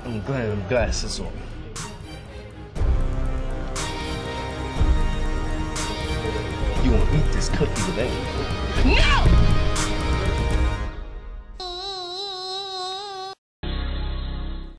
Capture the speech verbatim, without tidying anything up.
I'm glad I'm glasses on. You wanna eat this cookie today? No!